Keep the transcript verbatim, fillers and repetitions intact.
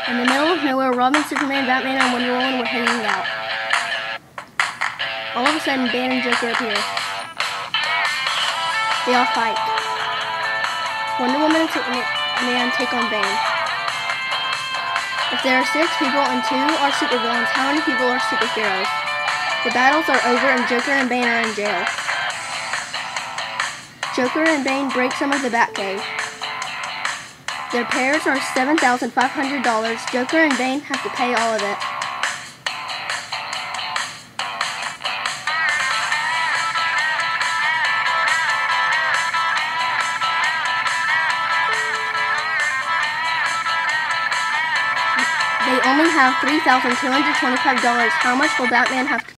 In the middle of nowhere, Robin, Superman, Batman, and Wonder Woman were hanging out. All of a sudden, Bane and Joker appear. They all fight. Wonder Woman and Superman take on Bane. If there are six people and two are supervillains, how many people are superheroes? The battles are over and Joker and Bane are in jail. Joker and Bane break some of the Batcave. Their repairs are seven thousand five hundred dollars. Joker and Bane have to pay all of it. They only have three thousand two hundred twenty-five dollars. How much will Batman have to